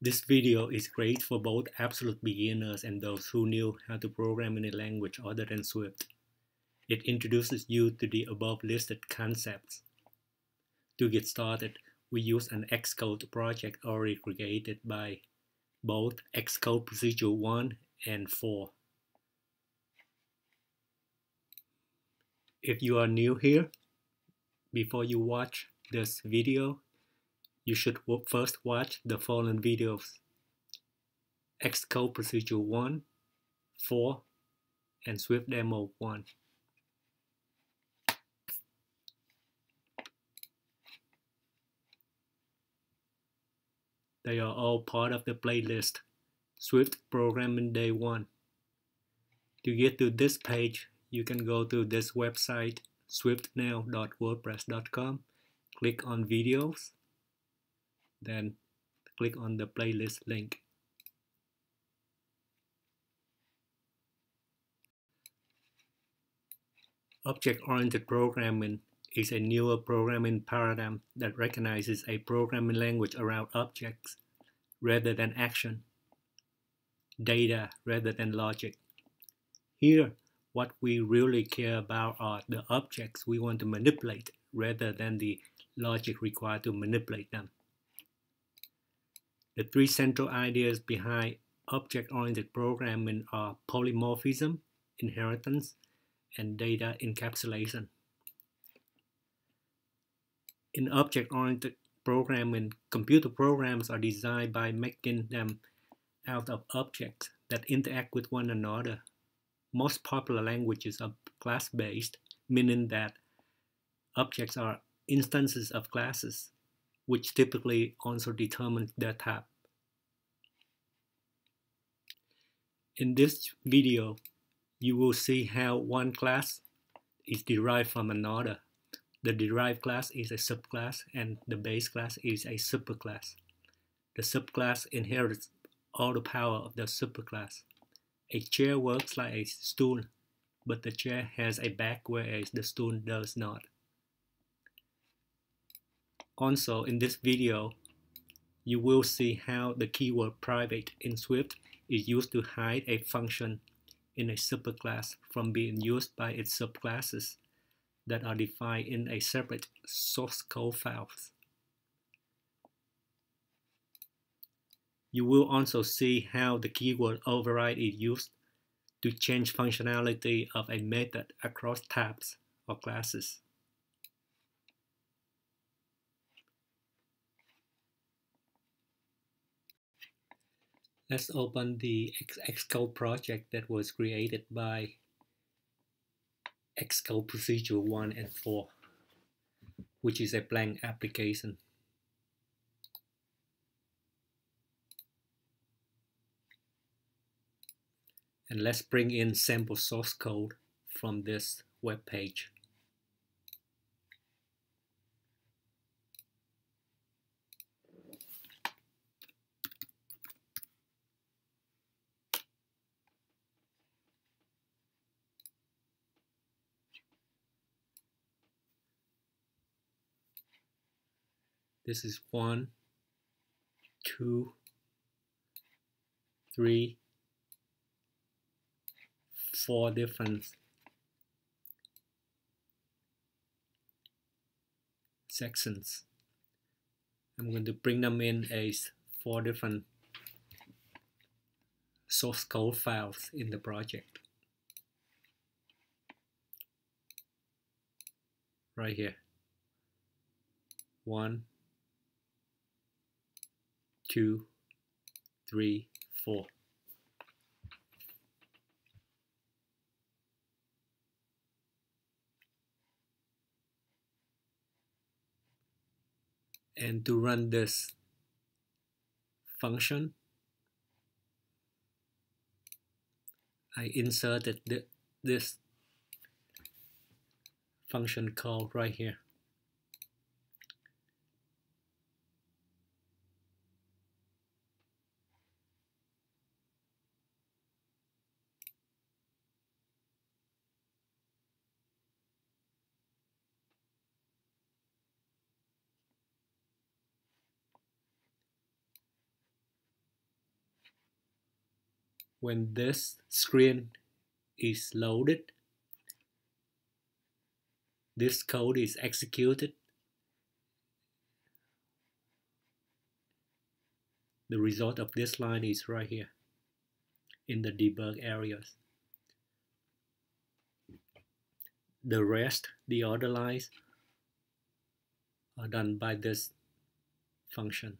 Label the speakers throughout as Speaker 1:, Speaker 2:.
Speaker 1: This video is great for both absolute beginners and those who knew how to program in a language other than Swift. It introduces you to the above listed concepts. To get started, we use an Xcode project already created by both Xcode Procedure 1 and 4. If you are new here, before you watch this video, you should first watch the following videos: Xcode Procedure 1, 4, and Swift Demo 1. They are all part of the playlist Swift Programming Day 1. To get to this page, you can go to this website swiftnow.wordpress.com, click on videos, then click on the playlist link. Object-oriented programming is a newer programming paradigm that recognizes a programming language around objects rather than action, data rather than logic. Here, what we really care about are the objects we want to manipulate rather than the logic required to manipulate them. The three central ideas behind object-oriented programming are polymorphism, inheritance, and data encapsulation. In object-oriented programming, computer programs are designed by making them out of objects that interact with one another. Most popular languages are class-based, meaning that objects are instances of classes, which typically also determine their type. In this video, you will see how one class is derived from another. The derived class is a subclass and the base class is a superclass. The subclass inherits all the power of the superclass. A chair works like a stool, but the chair has a back whereas the stool does not. Also, in this video, you will see how the keyword private in Swift is used to hide a function in a superclass from being used by its subclasses that are defined in a separate source code files. You will also see how the keyword override is used to change functionality of a method across types or classes. Let's open the Xcode project that was created by Xcode Procedure 1 and 4, which is a blank application. And let's bring in sample source code from this web page. This is 1, 2, 3, 4 different sections. I'm going to bring them in as 4 different source code files in the project. Right here. 1, 2, 3, 4. And to run this function, I inserted this function called right here. When this screen is loaded, this code is executed. The result of this line is right here in the debug areas. The rest, the other lines, are done by this function.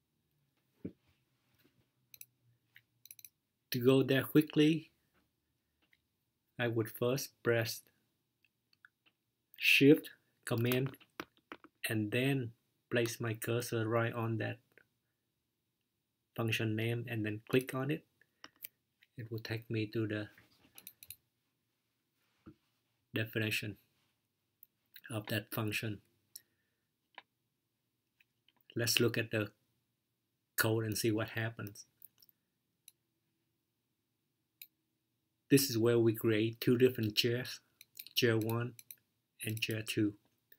Speaker 1: To go there quickly, I would first press Shift, Command, and then place my cursor right on that function name and then click on it. It will take me to the definition of that function. Let's look at the code and see what happens. This is where we create two different chairs, chair 1 and chair 2.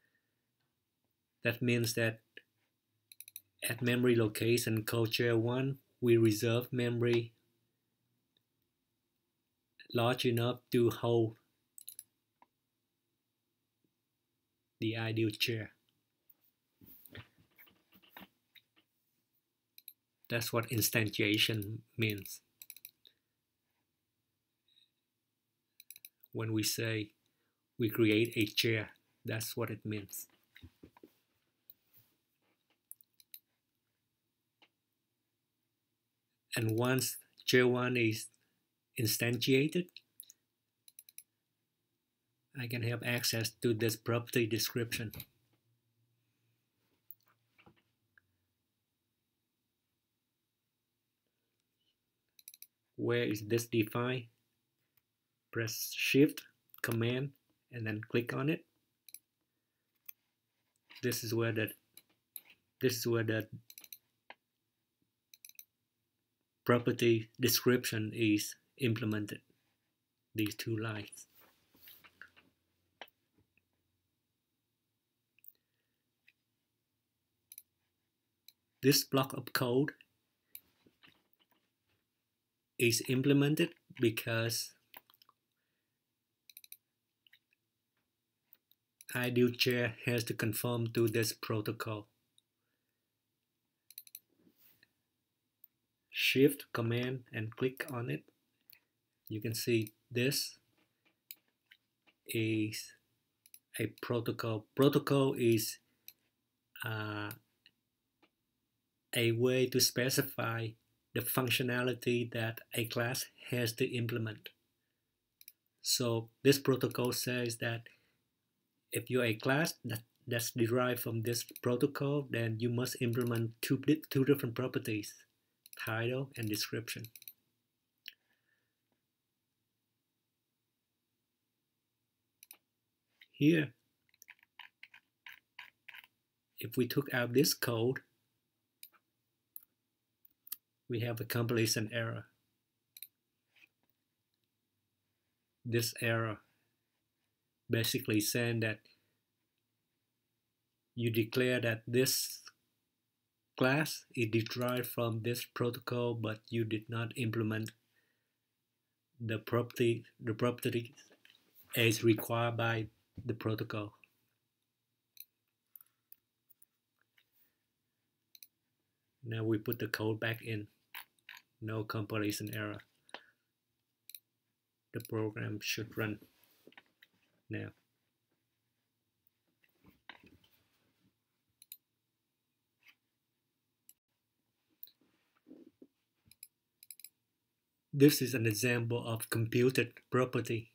Speaker 1: That means that at memory location called chair 1, we reserve memory large enough to hold the ideal chair. That's what instantiation means. When we say we create a chair, that's what it means. And once chair 1 is instantiated, I can have access to this property description. Where is this defined? Press Shift, Command, and then click on it. This is where the property description is implemented. These two lines. This block of code is implemented because IdealChair has to conform to this protocol. Shift, Command, and click on it. You can see this is a protocol. Protocol is a way to specify the functionality that a class has to implement. So this protocol says that if you're a class that's derived from this protocol, then you must implement two different properties, title and description. Here, if we took out this code, we have a compilation error. This error basically saying that you declare that this class is derived from this protocol, but you did not implement the property as required by the protocol. Now we put the code back in. No compilation error. The program should run now. This is an example of computed property.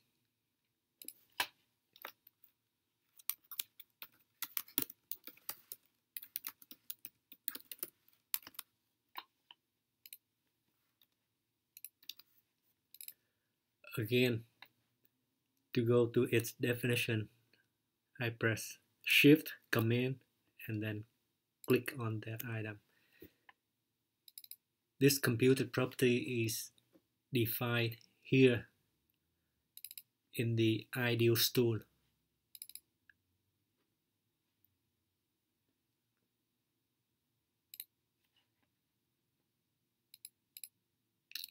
Speaker 1: Again, to go to its definition, I press Shift, Command, and then click on that item. This computed property is defined here in the IdealStool.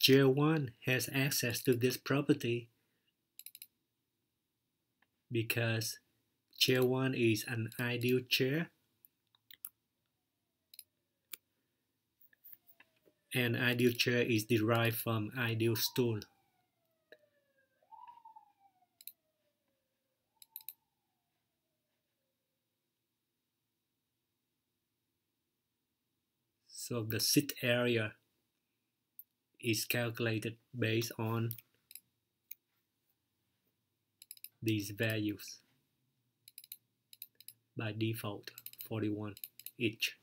Speaker 1: chair 1 has access to this property because chair 1 is an ideal chair and ideal chair is derived from IdealStool. So the sit area is calculated based on these values by default 41 each.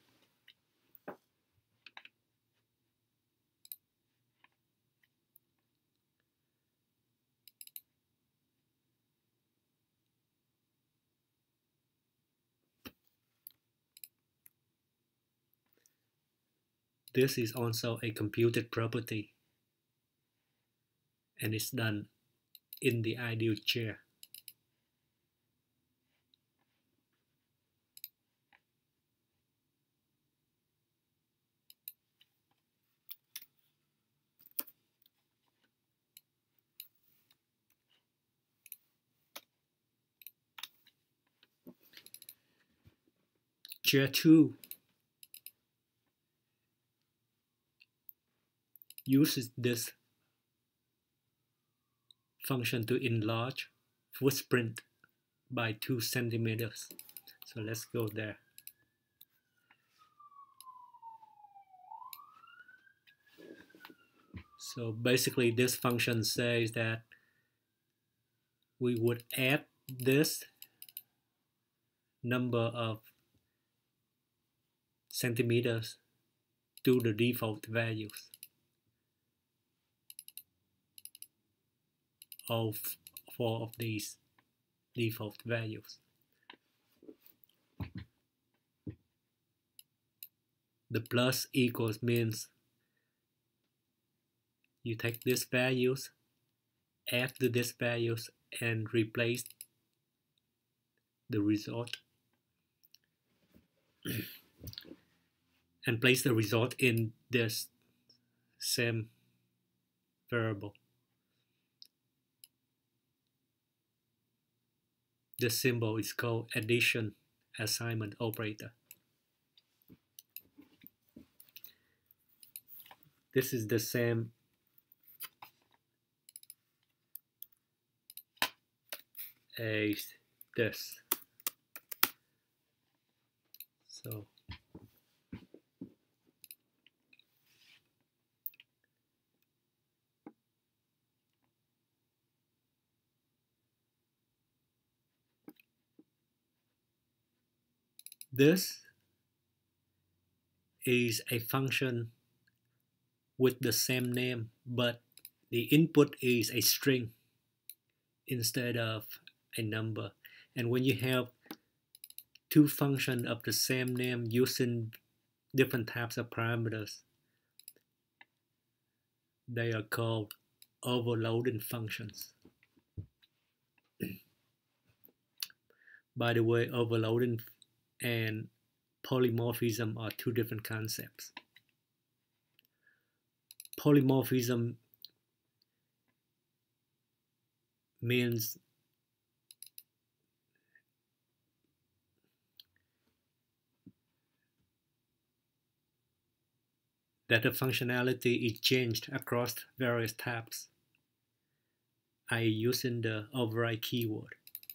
Speaker 1: This is also a computed property and it's done in the ideal chair. Chair 2 uses this function to enlarge footprint by 2 centimeters. So let's go there. So basically this function says that we would add this number of centimeters to the default values of 4 of these default values. The plus equals means you take these values, add to these values, and replace the result and place the result in this same variable. This symbol is called addition assignment operator. This is the same as this. So this is a function with the same name, but the input is a string instead of a number. And when you have two functions of the same name using different types of parameters, they are called overloading functions. By the way, overloading and polymorphism are two different concepts. Polymorphism means that the functionality is changed across various tabs, i.e. using the override keyword.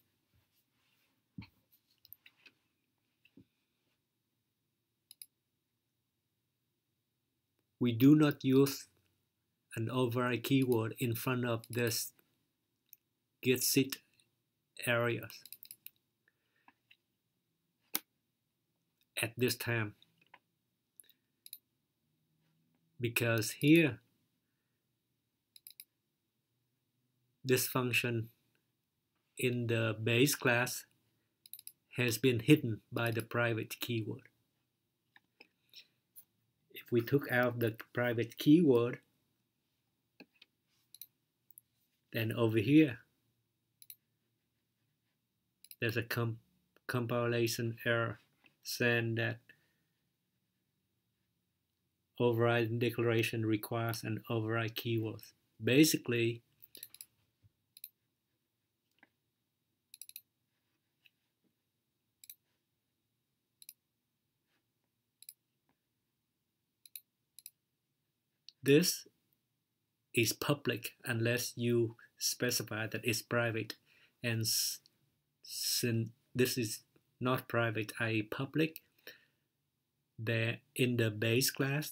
Speaker 1: We do not use an override keyword in front of this get sit areas at this time, because here this function in the base class has been hidden by the private keyword. If we took out the private keyword, then over here there's a compilation error saying that override declaration requires an override keyword. Basically, this is public unless you specify that it's private, and since this is not private, i.e. public, then in the base class,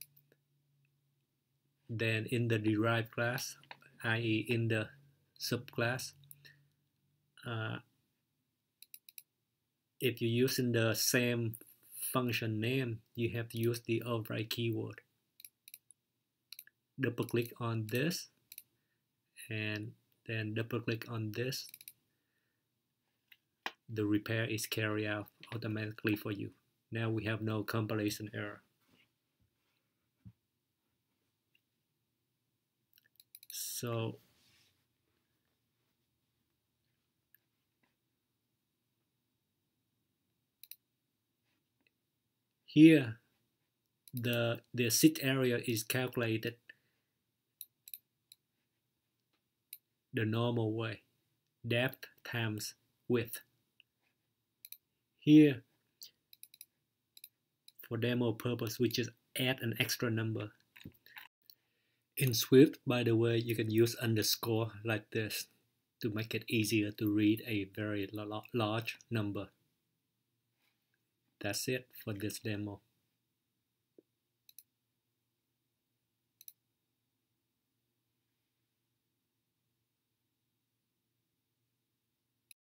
Speaker 1: then in the derived class, i.e. in the subclass, if you're using the same function name, you have to use the override keyword. Double click on this and then double click on this. The repair is carried out automatically for you. Now we have no compilation error. So here the sit area is calculated the normal way, depth times width. Here, for demo purpose, we just add an extra number. In Swift, by the way, you can use underscore like this to make it easier to read a very large number. That's it for this demo.